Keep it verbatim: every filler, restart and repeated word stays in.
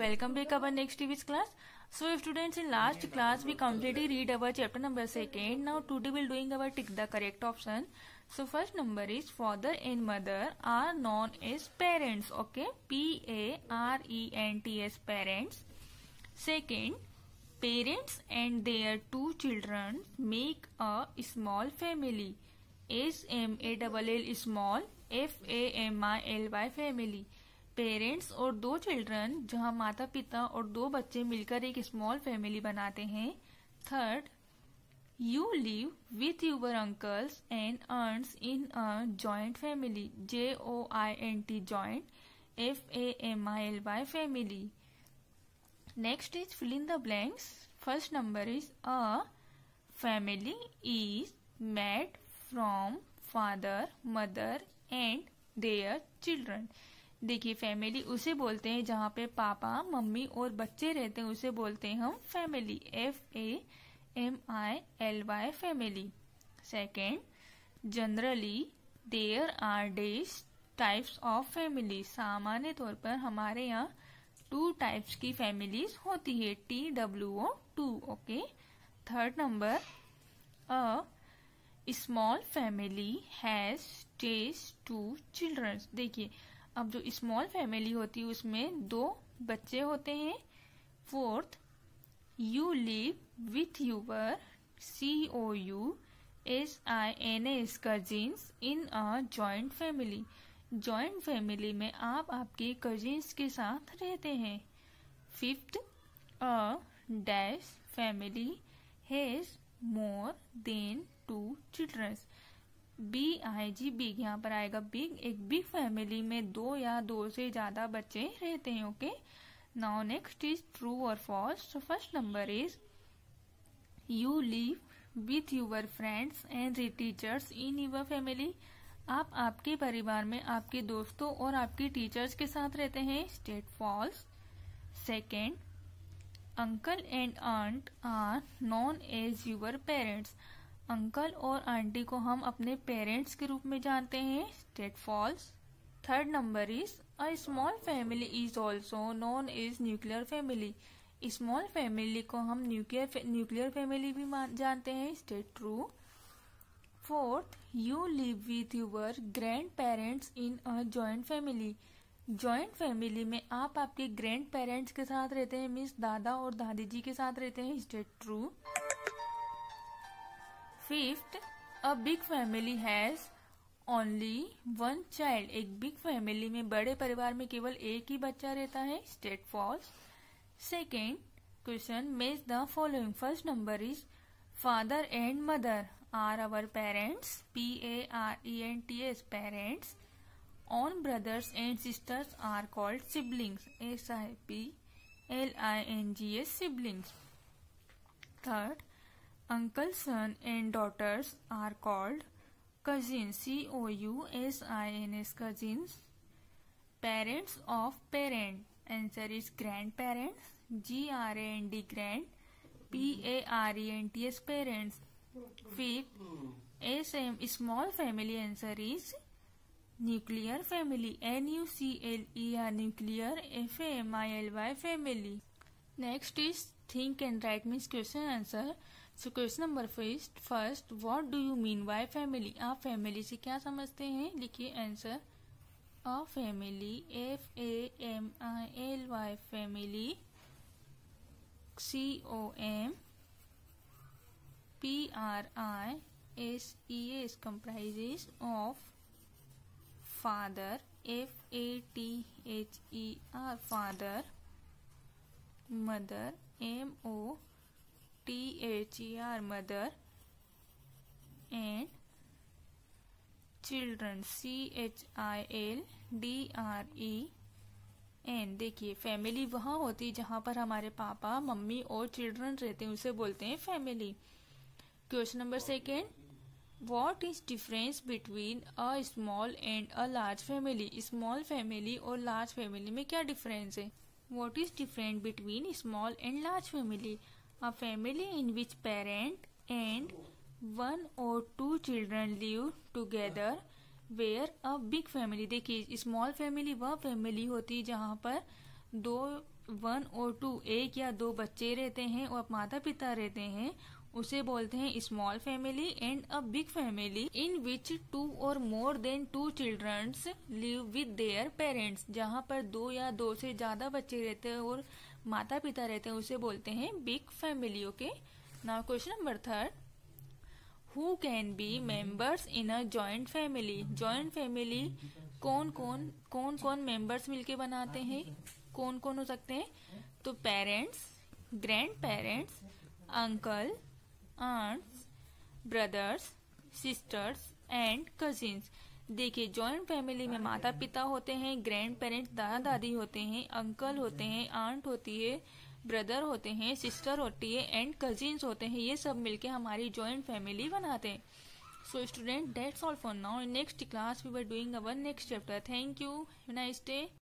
welcome back our next T V class. So students, in last class we completely read our chapter number second. Now today we'll doing our tick the correct option. So first number is father and mother are known as parents. Okay, P A R E N T S, parents. Second, parents and their two children make a small family. S M A L L small, F A M I L Y family. Parents और दो children जहाँ माता पिता और दो बच्चे मिलकर एक स्मॉल फैमिली बनाते हैं. Third, you live with your uncles and अर्न्स in a joint family. J O I N T joint, F A M I L Y family. Next is fill in the blanks. First number is a family is made from father, mother and their children. देखिए, family उसे बोलते हैं जहाँ पे पापा, mummy और बच्चे रहते हैं, उसे बोलते हैं हम family. F A M I L Y family. Second, generally there are these types of family. सामान्य तौर पर हमारे यहाँ टू टाइप्स की फैमिलीज होती है. T W O two. Okay. Third number, a small family has these two children. देखिए, अब जो स्मॉल फैमिली होती है उसमें दो बच्चे होते हैं. Fourth, you live with your C O U S I N S cousins in a joint family. Joint family में आप आपके कजिन्स के साथ रहते हैं. Fifth, a dash family has more than two childrens. B I G big, यहाँ पर आएगा बिग. एक बिग फैमिली में दो या दो से ज्यादा बच्चे रहते हैं. Okay. Now next is true और false. So first number is you live with your friends and teachers in your family. आप आपके परिवार में आपके दोस्तों और आपके टीचर्स के साथ रहते हैं. State false. Second, uncle and aunt are known as your parents. Uncle और आंटी को हम अपने पेरेंट्स के रूप में जानते हैं. State false. Third number is a small family is also known as nuclear family. Small family को हम न्यूक्लियर न्यूक्लियर फैमिली भी जानते हैं. State true. Fourth, you live with your grandparents in a joint family. Joint family में आप आपके grand parents के साथ रहते हैं, मीन्स दादा और दादी जी के साथ रहते हैं. State true. Fifth, a big family has only one child. एक बिग फैमिली में, बड़े परिवार में केवल एक ही बच्चा रहता है. State false. Second question, match the following. First number is father and mother are our parents. P A R E N T S, parents. Own brothers and sisters are called siblings. S I B L I N G S, siblings. Third, uncle, son and daughters are called cousins. C O U S I N S, cousins. Parents of parent, answer is grandparents. G R A N D, grand. P A R E N T S, parents. Fifth, S M, small family, answer is nuclear family. N U C L E R, nuclear. F A M I L Y, family. Next is think and write means question answer. So question number first first what do you mean by family. आप family से क्या समझते हैं? लिखिए answer. A family, F A M I L Y family, C O M P R I S E S, comprises of father, F A T H E R, father, mother, M O T H E R, mother, and children, C H I L D R E N. देखिए, family वहाँ होती है जहाँ पर हमारे पापा, mummy और children रहते हैं, उसे बोलते हैं family. Question number second, what is difference between a small and a large family. Small family और लार्ज फैमिली में क्या डिफरेंस है? What is different between small and large family. A family in which parent and one or two children live together, where a big family. देखिए, small family वह family होती है जहाँ पर दो वन और टू, एक या दो बच्चे रहते हैं और माता पिता रहते हैं, उसे बोलते हैं small family. And a big family in which two और more than two childrens live with their parents, जहाँ पर दो या दो से ज्यादा बच्चे रहते हैं और माता पिता रहते हैं, उसे बोलते हैं big family. Okay, now question number third, who can be members in a joint family. Joint family कौन कौन कौन कौन मेंबर्स मिलके बनाते हैं, कौन कौन हो सकते हैं? तो parents, grandparents, uncle, aunts, brothers, sisters and cousins. देखिए, जॉइंट फैमिली में माता पिता होते हैं, ग्रैंड पेरेंट्स दादा दादी होते हैं, अंकल होते हैं, आंट होती है, ब्रदर होते हैं, सिस्टर होती है एंड कजिन्स होते हैं। ये सब मिलके हमारी जॉइंट फैमिली बनाते हैं। So student, that's all for now. In next class we were doing our next chapter. Thank you. Have a nice day.